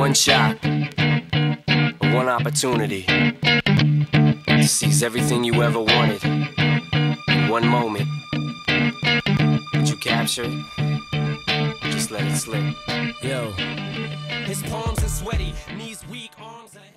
one shot, one opportunity to seize everything you ever wanted in one moment. Did you capture it? Just let it slip. Yo, his palms are sweaty, knees weak, arms ahead.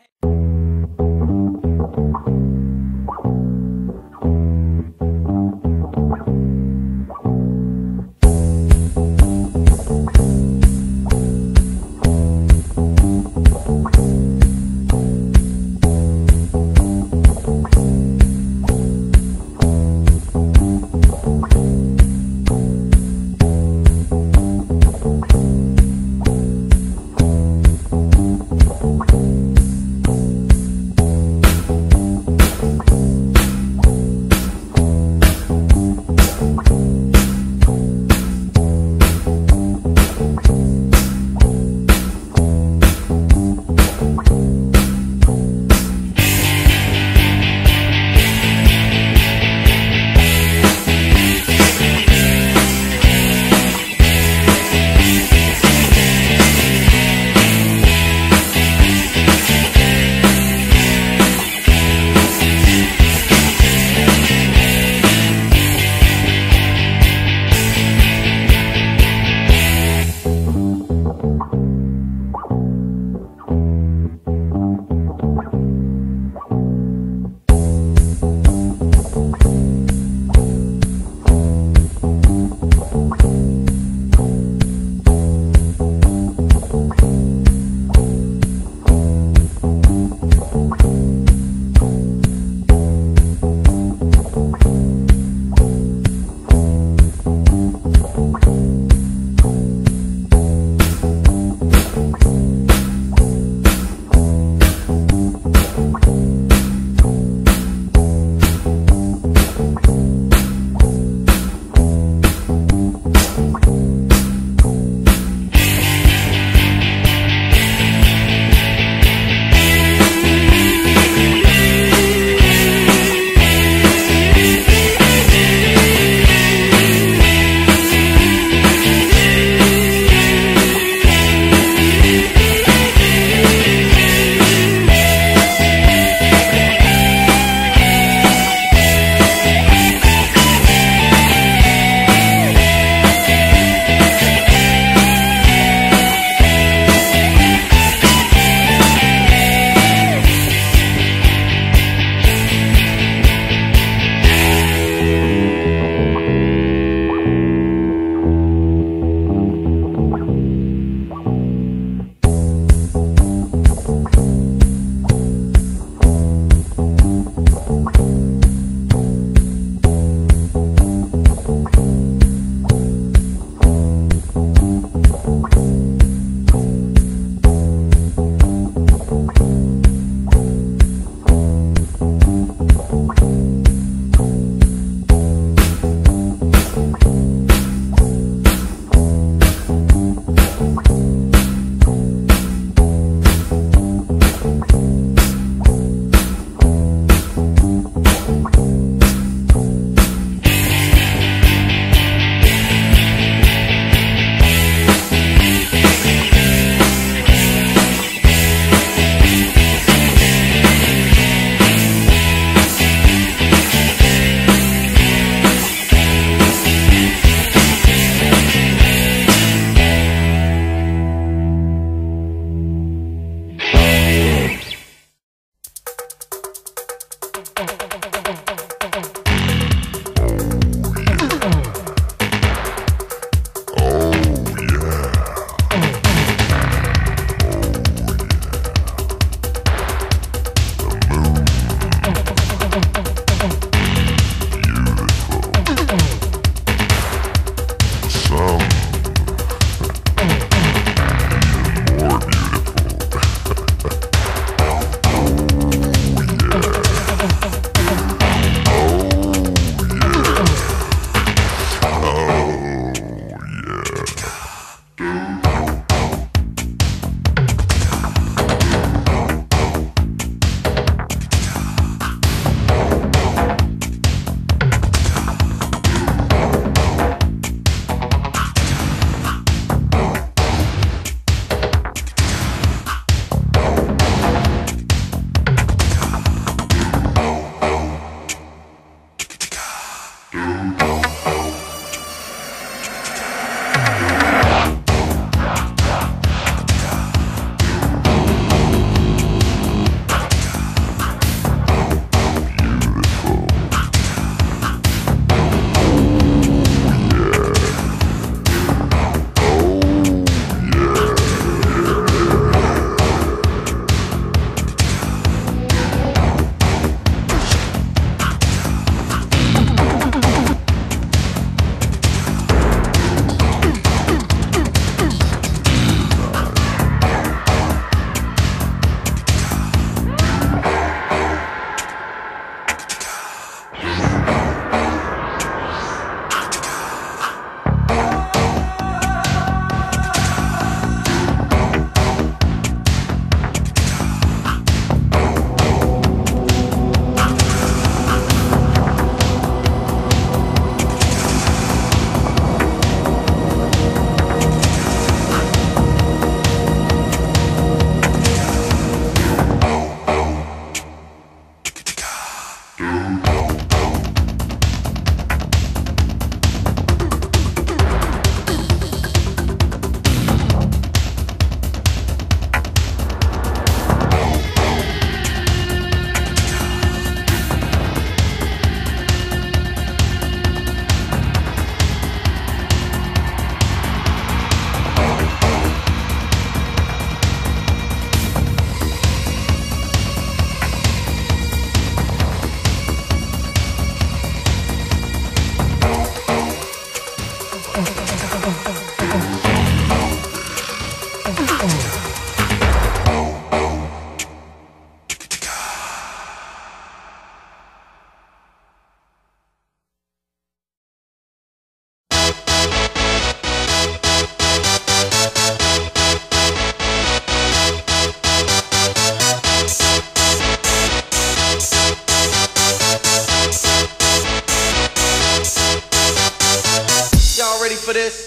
for this?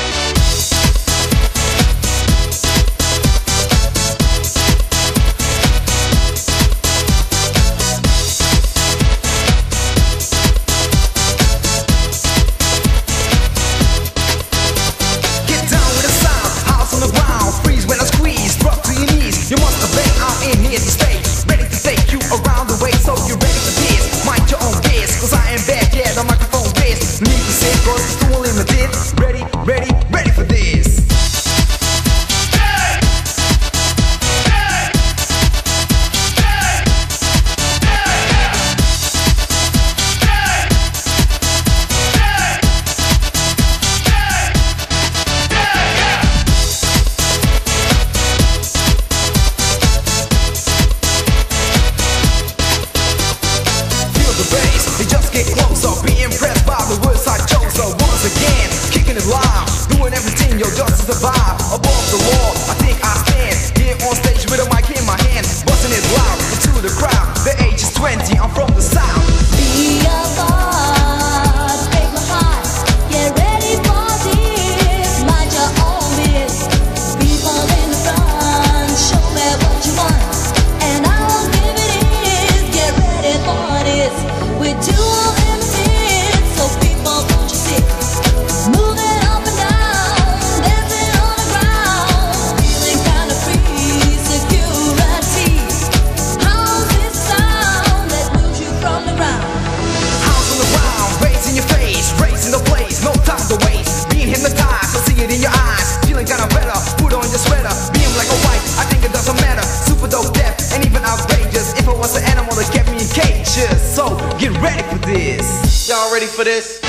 You must have been out in here to stay, ready to take you around the way. So you're ready for this, mind your own biz, cause I am back, yeah, the microphone biz. Need to say cause it's too limited. Ready, ready, ready for this. You just get closer, be impressed by the words I chose. So once again, kicking it live, doing everything, yo, just to survive. Above the law, I think I stand here on stage with a mic in my hand, busting it loud into the crowd. The age is 20, I'm from the south. Be a boss, break my heart. Get ready for this, mind your own biz. People in the front, show me what you want, and I will give it is. Get ready for this. We do all MCs, so people won't you see, moving up and down, dancing on the ground, feeling kind of free, security. How's this sound that moves you from the ground? House on the ground, raising your face, raising the place, no time to waste. Being hypnotized, I see it in your eyes, feeling kinda better, put on your sweater. Being black or white, I think it doesn't matter. Super dope, deaf, and even outrageous. If I was an animal that kept me in cages, so get ready for this. Y'all ready for this?